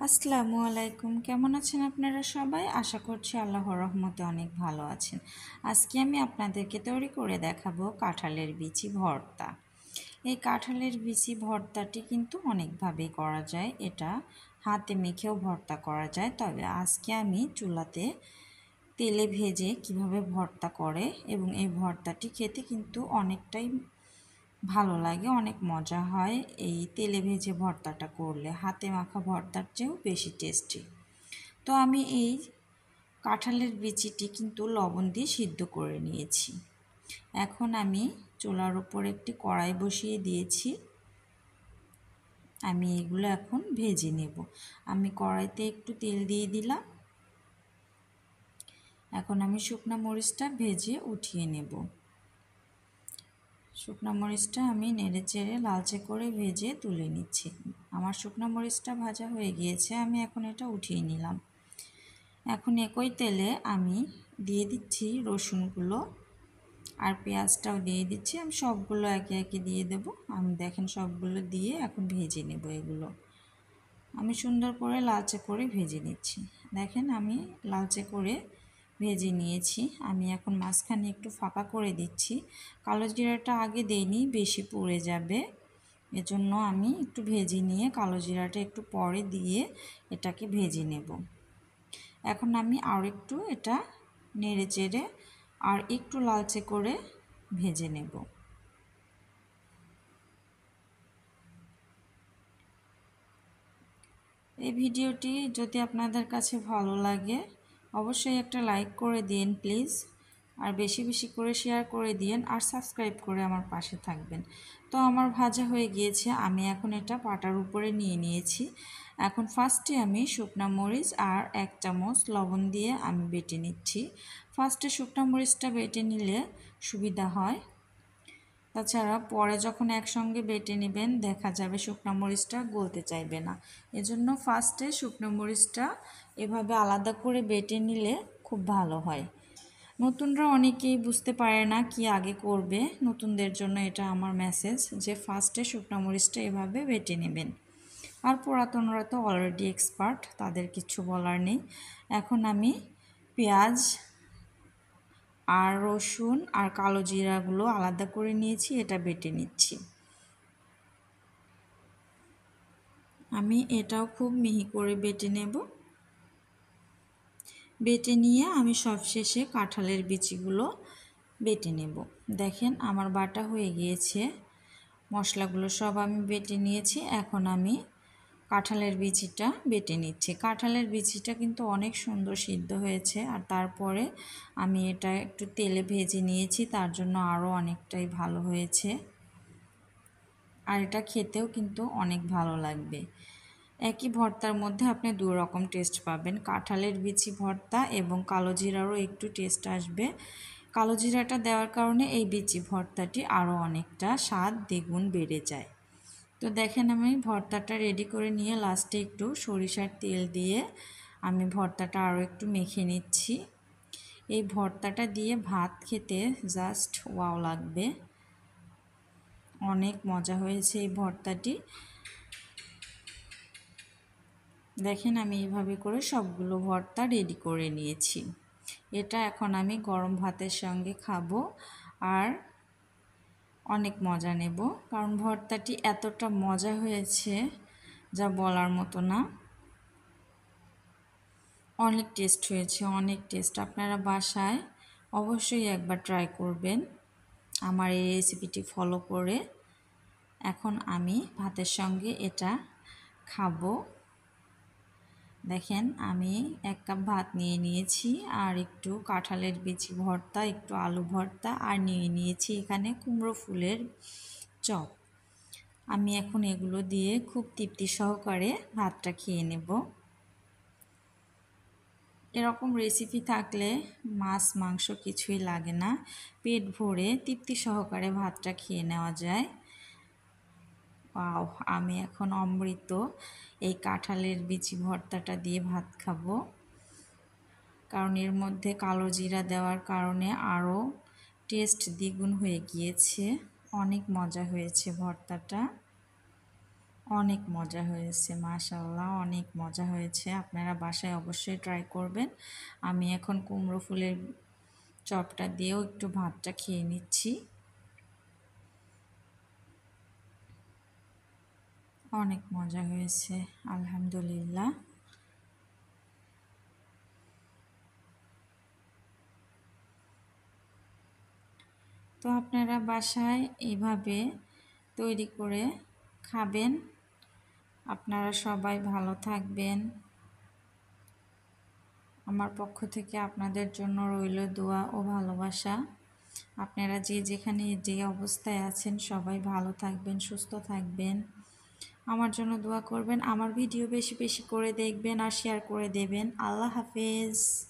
আসসালামু আলাইকুম। কেমন আছেন আপনারা সবাই? আশা করছি আল্লাহর রহমতে অনেক ভালো আছেন। আজকে আমি আপনাদেরকে তৈরি করে দেখাবো কাঁঠালের বিচি ভর্তা। এই কাঁঠালের বিচি ভর্তাটি কিন্তু অনেকভাবেই করা যায়। এটা হাতে মেখেও ভর্তা করা যায়, তবে আজকে আমি চুলাতে তেলে ভেজে কিভাবে ভর্তা করে এবং এই ভর্তাটি খেতে কিন্তু অনেকটাই ভালো লাগে, অনেক মজা হয়। এই তেলে ভেজে ভর্তাটা করলে হাতে মাখা ভর্তার চেয়েও বেশি টেস্টি। তো আমি এই কাঁঠালের বিচিটি কিন্তু লবণ দিয়ে সিদ্ধ করে নিয়েছি। এখন আমি চুলার উপর একটি কড়াই বসিয়ে দিয়েছি। আমি এগুলো এখন ভেজে নেব। আমি কড়াইতে একটু তেল দিয়ে দিলাম। এখন আমি শুকনো মরিচটা ভেজে উঠিয়ে নেব। শুকনো মরিচটা আমি নেড়ে চেড়ে লালচে করে ভেজে তুলে নিচ্ছি। আমার শুকনো মরিচটা ভাজা হয়ে গিয়েছে, আমি এখন এটা উঠিয়ে নিলাম। এখন একই তেলে আমি দিয়ে দিচ্ছি রসুনগুলো আর পেঁয়াজটাও দিয়ে দিচ্ছি। আমি সবগুলো একে একে দিয়ে দেব। আমি দেখেন সবগুলো দিয়ে এখন ভেজে নেব। এগুলো আমি সুন্দর করে লালচে করে ভেজে নিচ্ছি। দেখেন আমি লালচে করে ভেজে নিয়েছি। আমি এখন মাঝখানে একটু ফাঁকা করে দিচ্ছি। কালো জিরাটা আগে দেইনি, বেশি পুড়ে যাবে, এজন্য আমি একটু ভেজে নিয়ে কালো জিরাটা একটু পরে দিয়ে এটাকে ভেজে নেব। এখন আমি আর একটু এটা নেড়ে চেড়ে আর একটু লালচে করে ভেজে নেব। এই ভিডিওটি যদি আপনাদের কাছে ভালো লাগে অবশ্যই একটা লাইক করে দিন প্লিজ, আর বেশি বেশি করে শেয়ার করে দিন আর সাবস্ক্রাইব করে আমার পাশে থাকবেন। তো আমার ভাজা হয়ে গিয়েছে, আমি এখন এটা পাটার উপরে নিয়ে নিয়েছি। এখন ফার্স্টে আমি শুকনো মরিচ আর 1 চামচ লবণ দিয়ে আমি বেটে নিচ্ছি। ফার্স্টে শুকনো মরিচটা বেটে নিলে সুবিধা হয়, তাছাড়া পরে যখন একসঙ্গে বেটে নেবেন দেখা যাবে শুকনো মরিচটা গলতে চাইবে না। এজন্য ফার্স্টে শুকনো মরিচটা এভাবে আলাদা করে বেটে নিলে খুব ভালো হয়। নতুনরা অনেকেই বুঝতে পারে না কি আগে করবে। নতুনদের জন্য এটা আমার মেসেজ যে ফার্স্টে শুকনো মরিচটা এভাবে বেটে নেবেন। আর পুরাতনরা তো অলরেডি এক্সপার্ট, তাদের কিছু বলার নেই। এখন আমি পেঁয়াজ আর রসুন আর কালো জিরাগুলো আলাদা করে নিয়েছি, এটা বেটে নিচ্ছি। আমি এটাও খুব মিহি করে বেটে নেব। বেটে নিয়ে আমি সবশেষে কাঁঠালের বিচিগুলো বেটে নেব। দেখেন আমার বাটা হয়ে গিয়েছে, মশলাগুলো সব আমি বেটে নিয়েছি। এখন আমি কাঁঠালের বিচিটা বেটে নিচ্ছি। কাঁঠালের বিচিটা কিন্তু অনেক সুন্দর সিদ্ধ হয়েছে, আর তারপরে আমি এটা একটু তেলে ভেজে নিয়েছি, তার জন্য আরও অনেকটাই ভালো হয়েছে। আর এটা খেতেও কিন্তু অনেক ভালো লাগবে। একই ভর্তার মধ্যে আপনি 2 রকম টেস্ট পাবেন, কাঁঠালের বিচি ভর্তা এবং কালো জিরারও একটু টেস্ট আসবে। কালো জিরাটা দেওয়ার কারণে এই বিচি ভর্তাটি আরও অনেকটা স্বাদ দ্বিগুণ বেড়ে যায়। তো দেখেন আমি ভর্তাটা রেডি করে নিয়ে লাস্টে একটু সরিষার তেল দিয়ে আমি ভর্তাটা আরও একটু মেখে নিচ্ছি। এই ভর্তাটা দিয়ে ভাত খেতে জাস্ট ওয়াও লাগবে, অনেক মজা হয়েছে এই ভর্তাটি। দেখেন আমি এইভাবে করে সবগুলো ভর্তা রেডি করে নিয়েছি। এটা এখন আমি গরম ভাতের সঙ্গে খাবো আর অনেক মজা নেব, কারণ ভর্তাটি এতটা মজা হয়েছে যা বলার মতো না। অনেক টেস্ট হয়েছে, অনেক টেস্ট। আপনারা বাসায় অবশ্যই একবার ট্রাই করবেন আমার এই রেসিপিটি ফলো করে। এখন আমি ভাতের সঙ্গে এটা খাবো। দেখেন আমি 1 কাপ ভাত নিয়ে নিয়েছি আর একটু কাঁঠালের বিচি ভর্তা, একটু আলু ভর্তা আর নিয়ে নিয়েছি এখানে কুমড়ো ফুলের চপ। আমি এখন এগুলো দিয়ে খুব তৃপ্তি সহকারে ভাতটা খেয়ে নেব। এরকম রেসিপি থাকলে মাছ মাংস কিছুই লাগে না, পেট ভরে তৃপ্তি সহকারে ভাতটা খেয়ে নেওয়া যায়। ওয়াও, আমি এখন অমৃত এই কাঁঠালের বিচি ভর্তাটা দিয়ে ভাত খাবো, কারণ এর মধ্যে কালো জিরা দেওয়ার কারণে আরও টেস্ট দ্বিগুণ হয়ে গিয়েছে। অনেক মজা হয়েছে ভর্তাটা, অনেক মজা হয়েছে, মাশাআল্লাহ অনেক মজা হয়েছে। আপনারা বাসায় অবশ্যই ট্রাই করবেন। আমি এখন কুমড়ো ফুলের চপটা দিয়েও একটু ভাতটা খেয়ে নিচ্ছি। অনেক মজা হয়েছে, আলহামদুলিল্লাহ। তো আপনারা বাসায় এইভাবে তৈরি করে খাবেন। আপনারা সবাই ভালো থাকবেন। আমার পক্ষ থেকে আপনাদের জন্য রইল দোয়া ও ভালোবাসা। আপনারা যে যেখানে যে অবস্থায় আছেন সবাই ভালো থাকবেন, সুস্থ থাকবেন। আমার জন্য দোয়া করবেন। আমার ভিডিও বেশি বেশি করে দেখবেন আর শেয়ার করে দেবেন। আল্লাহ হাফেজ।